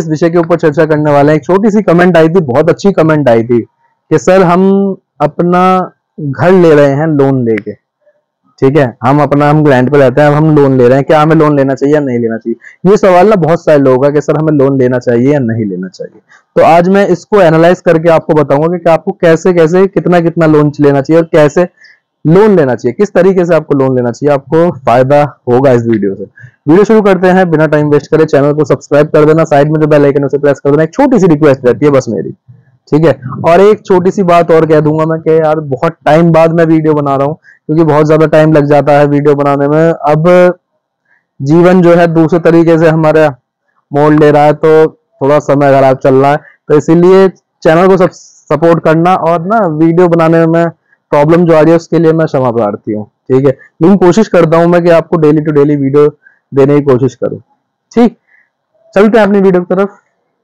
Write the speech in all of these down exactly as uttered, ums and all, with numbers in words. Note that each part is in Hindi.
इस विषय के ऊपर चर्चा करने वाले हैं। एक छोटी सी कमेंट आई थी, बहुत अच्छी कमेंट आई थी कि सर हम अपना घर ले रहे हैं लोन लेके, ठीक है, हम अपना हम ग्रैंड पे रहते हैं, अब हम लोन ले रहे हैं, क्या हमें लोन लेना चाहिए या नहीं लेना चाहिए। ये सवाल ना बहुत सारे लोगों का कि सर हमें लोन लेना चाहिए या नहीं लेना चाहिए। तो आज मैं इसको एनालाइज करके आपको बताऊंगा कि आपको कैसे कैसे कितना कितना लोन लेना चाहिए और कैसे लोन लेना चाहिए, किस तरीके से आपको लोन लेना चाहिए, आपको फायदा होगा इस वीडियो से। वीडियो शुरू करते हैं बिना टाइम वेस्ट करे। चैनल को सब्सक्राइब कर देना, साइड में जो बेल आइकन है उसे प्रेस कर देना। एक छोटी सी रिक्वेस्ट रहती है बस मेरी, ठीक है। और एक छोटी सी बात और कह दूंगा मैं कि यार बहुत टाइम बाद मैं वीडियो बना रहा हूँ, क्योंकि बहुत ज्यादा टाइम लग जाता है वीडियो बनाने में। अब जीवन जो है दूसरे तरीके से हमारा मोड़ ले रहा है, तो थोड़ा समय खराब चल रहा है, तो इसीलिए चैनल को सब सपोर्ट करना। और ना वीडियो बनाने में प्रॉब्लम जो आ रही है उसके लिए मैं क्षमा प्रार्थी हूँ, ठीक है। लेकिन कोशिश करता हूँ मैं कि आपको डेली टू डेली वीडियो देने की कोशिश करूँ, ठीक। चलते हैं अपनी वीडियो की तरफ,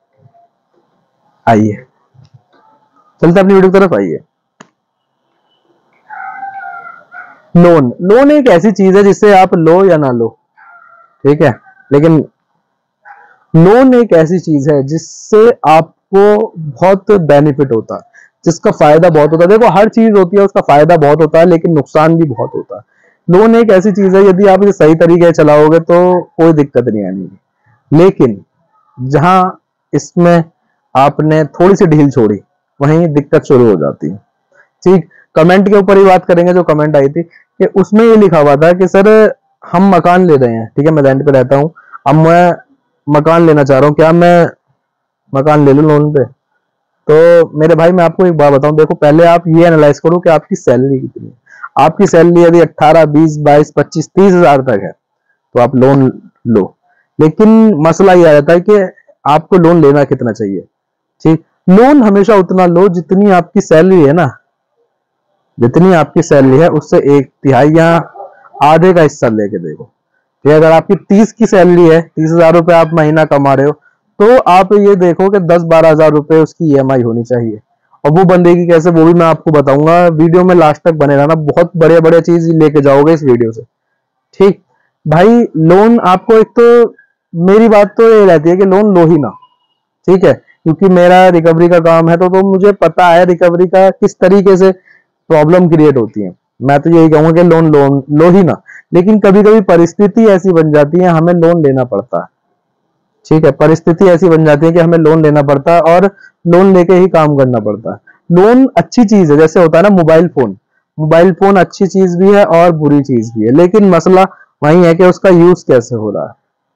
आइए चलते हैं अपनी वीडियो की तरफ आइए। लोन लोन एक ऐसी चीज है जिसे आप लो या ना लो, ठीक है, लेकिन लोन एक ऐसी चीज है जिससे आपको बहुत बेनिफिट होता है, जिसका फायदा बहुत होता है। देखो हर चीज होती है उसका फायदा बहुत होता है, लेकिन नुकसान भी बहुत होता है। लोन एक ऐसी चीज है, यदि आप इसे सही तरीके से चलाओगे तो कोई दिक्कत नहीं आनी, लेकिन जहां इसमें आपने थोड़ी सी ढील छोड़ी वहीं दिक्कत शुरू हो जाती है, ठीक। कमेंट के ऊपर ही बात करेंगे। जो कमेंट आई थी कि उसमें ये लिखा हुआ था कि सर हम मकान ले रहे हैं, ठीक है, मैं रेंट पे रहता हूं, अब मैं मकान लेना चाह रहा हूं, क्या मैं मकान ले लूं लोन पे। तो मेरे भाई मैं आपको एक बात बताऊं, देखो पहले आप ये एनालाइज करो कि आपकी सैलरी कितनी है। आपकी सैलरी यदि अट्ठारह, बीस, बाईस, पच्चीस, तीस हजार तक है तो आप लोन लो, लेकिन मसला ये आ जाता है कि आपको लोन लेना कितना चाहिए, ठीक। लोन हमेशा उतना लो जितनी आपकी सैलरी है ना, जितनी आपकी सैलरी है उससे एक तिहाई या आधे का हिस्सा लेके देखो, ठीक। अगर आपकी तीस की सैलरी है, तीस हजार रुपए आप महीना कमा रहे हो, तो आप ये देखो कि दस बारह हजार रुपए उसकी ईएमआई होनी चाहिए। और वो बंदेगी कैसे, वो भी मैं आपको बताऊंगा। वीडियो में लास्ट तक बने रहना, बहुत बड़े बड़े चीज लेके जाओगे इस वीडियो से, ठीक। भाई लोन आपको, एक तो मेरी बात तो ये रहती है कि लोन लो ही ना, ठीक है, क्योंकि मेरा रिकवरी का काम है, तो, तो मुझे पता है रिकवरी का किस तरीके से प्रॉब्लम क्रिएट होती है। मैं तो यही कहूंगा कि लोन लोन लो ही ना, लेकिन कभी कभी परिस्थिति ऐसी बन जाती है हमें लोन लेना पड़ता है, ठीक है। परिस्थिति ऐसी बन जाती है कि हमें लोन लेना पड़ता है और लोन लेके ही काम करना पड़ता है। लोन अच्छी चीज है, जैसे होता है ना मोबाइल फोन, मोबाइल फोन अच्छी चीज भी है और बुरी चीज भी है, लेकिन मसला वही है कि उसका यूज कैसे हो रहा है,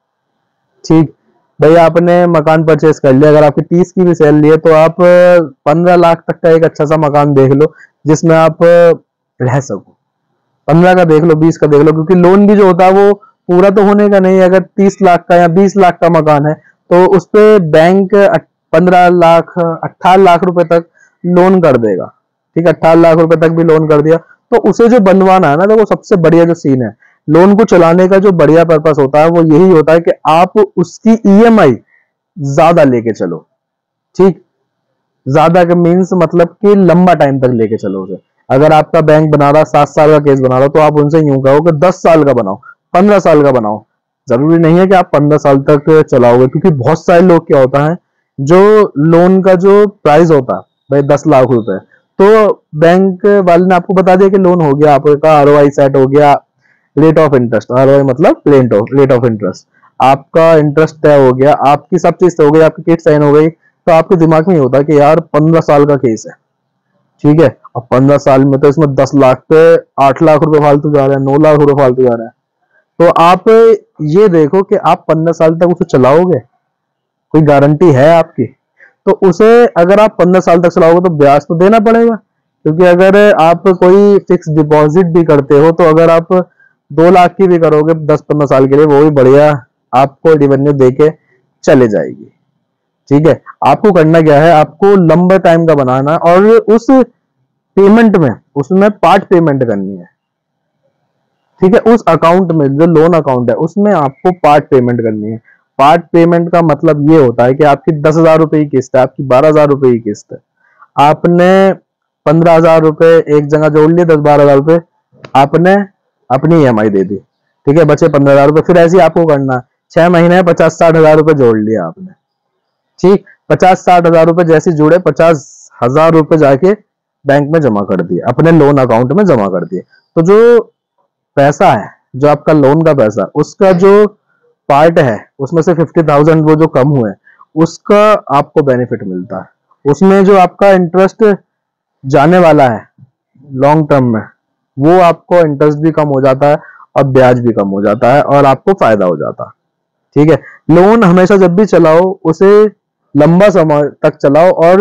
ठीक। भाई आपने मकान परचेस कर लिया, अगर आपकी तीस की भी सैलरी है तो आप पंद्रह लाख तक का एक अच्छा सा मकान देख लो जिसमें आप रह सको। पंद्रह का देख लो, बीस का देख लो, क्योंकि लोन भी जो होता है वो पूरा तो होने का नहीं है। अगर तीस लाख का या बीस लाख का मकान है तो उस पे बैंक पंद्रह लाख अट्ठारह लाख रुपए तक लोन कर देगा, ठीक है। अट्ठारह लाख रुपए तक भी लोन कर दिया तो उसे जो बनवाना है ना, देखो सबसे बढ़िया जो सीन है लोन को चलाने का, जो बढ़िया पर्पस होता है वो यही होता है कि आप उसकी ईएमआई ज्यादा लेके चलो, ठीक। ज्यादा का मीन्स मतलब कि लंबा टाइम तक लेके चलो उसे। अगर आपका बैंक बना रहा सात साल का केस बना रहा तो आप उनसे यूं कहो कि दस साल का बनाओ, पंद्रह साल का बनाओ। जरूरी नहीं है कि आप पंद्रह साल तक चलाओगे, क्योंकि बहुत सारे लोग क्या होता है, जो लोन का जो प्राइस होता है भाई दस लाख रुपए, तो बैंक वाले ने आपको बता दिया कि लोन हो गया, आपका आरओआई सेट हो गया, रेट ऑफ इंटरेस्ट, आरओआई मतलब rate of rate of interest, आपका इंटरेस्ट तय हो गया, आपकी सब चीज हो गई, आपकी किट साइन हो गई, तो आपके दिमाग में ये होता है कि यार पंद्रह साल का केस है, ठीक है। अब पंद्रह साल में तो इसमें दस लाख पे आठ लाख रुपए फालतू जा रहे हैं, नौ लाख रुपए फालतू जा रहे हैं। तो आप ये देखो कि आप पंद्रह साल तक उसे चलाओगे, कोई गारंटी है आपकी। तो उसे अगर आप पंद्रह साल तक चलाओगे तो ब्याज तो देना पड़ेगा, क्योंकि अगर आप कोई फिक्स डिपॉजिट भी करते हो तो अगर आप दो लाख की भी करोगे दस पंद्रह साल के लिए, वो भी बढ़िया आपको रिवेन्यू देके चले जाएगी, ठीक है। आपको करना क्या है, आपको लंबे टाइम का बनाना और उस पेमेंट में उसमें पार्ट पेमेंट करनी है, ठीक है। उस अकाउंट में जो लोन अकाउंट है उसमें आपको पार्ट पेमेंट करनी है। पार्ट पेमेंट का मतलब ये होता है कि आपकी दस हजार रुपए की किस्त है, आपकी बारह हजार रुपए की किस्त है, आपने पंद्रह हजार रुपए एक जगह जोड़ लिए, दस बारह हजार रुपए आपने अपनी ईएमआई दे दी, ठीक है, बचे पंद्रह हजार रुपए। फिर ऐसे ही आपको करना, छह महीने में पचास साठ हजार रुपए जोड़ लिया आपने, ठीक, पचास साठ हजार रुपए जैसे जुड़े, पचास हजार रुपए जाके बैंक में जमा कर दिए, अपने लोन अकाउंट में जमा कर दिए। तो जो पैसा है, जो आपका लोन का पैसा, उसका जो पार्ट है उसमें से फिफ्टी थाउजेंड वो जो कम हुए, उसका आपको बेनिफिट मिलता है। उसमें जो आपका इंटरेस्ट जाने वाला है लॉन्ग टर्म में, वो आपको इंटरेस्ट भी कम हो जाता है और ब्याज भी कम हो जाता है और आपको फायदा हो जाता है। ठीक है, लोन हमेशा जब भी चलाओ उसे लंबा समय तक चलाओ। और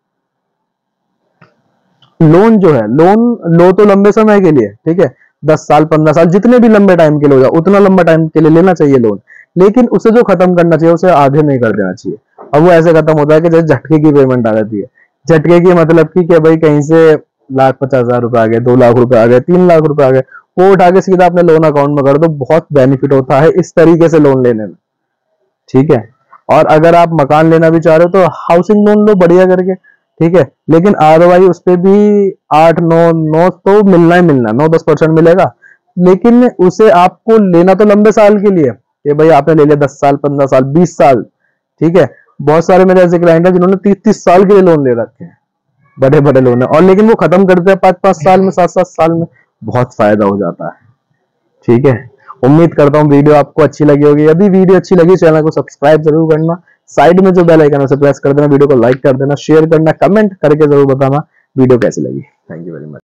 लोन जो है, लोन लो तो लंबे समय के लिए, ठीक है, दस साल पंद्रह साल जितने भी लंबे टाइम के लिए हो जाए उतना लंबा टाइम के लिए लेना चाहिए लोन, लेकिन उसे जो खत्म करना चाहिए उसे आधे में ही कर देना चाहिए। अब वो ऐसे खत्म होता है कि जैसे झटके की पेमेंट आ जाती है। झटके की मतलब की क्या भाई, कहीं से लाख पचास हजार रुपए आ गए, दो लाख रुपए आ गए, तीन लाख रुपए आ गए, वो उठा के सीधा अपने लोन अकाउंट में कर दो। बहुत बेनिफिट होता है इस तरीके से लोन लेने में। ठीक है, और अगर आप मकान लेना भी चाह रहे हो तो हाउसिंग लोन लो बढ़िया करके, ठीक है, लेकिन आरओआई उस पे भी आठ नौ नौ तो मिलना ही मिलना, नौ दस परसेंट मिलेगा। लेकिन उसे आपको लेना तो लंबे साल के लिए, कि भाई आपने ले लिया दस साल पंद्रह साल बीस साल, ठीक है। बहुत सारे मेरे ऐसे क्लाइंट हैं जिन्होंने तीस तीस साल के लिए लोन ले रखे हैं, बड़े बड़े लोन है, और लेकिन वो खत्म करते हैं पांच पांच साल में, सात सात साल में। बहुत फायदा हो जाता है। ठीक है, उम्मीद करता हूँ वीडियो आपको अच्छी लगी होगी। यदि वीडियो अच्छी लगी चैनल को सब्सक्राइब जरूर करना, साइड में जो बेल आइकन है उसे प्रेस कर देना, वीडियो को लाइक कर देना, शेयर करना, कमेंट करके जरूर बताना वीडियो कैसी लगी। Thank you very much.